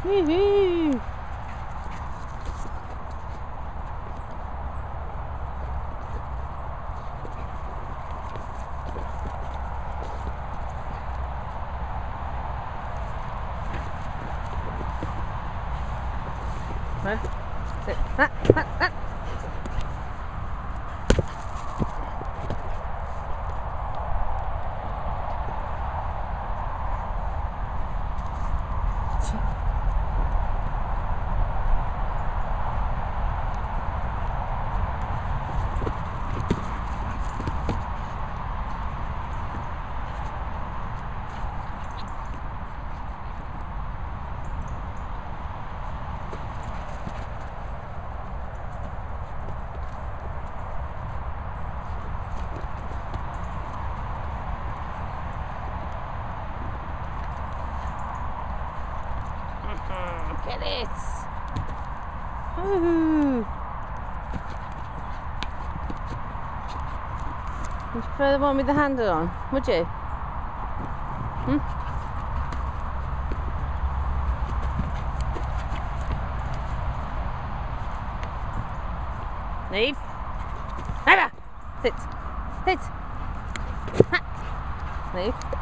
Woohoo! Right. Sit. That. Get it! Ooh. Would you prefer the one with the handle on? Would you? Leave. Nova! Sit. Sit. Ha. Leave.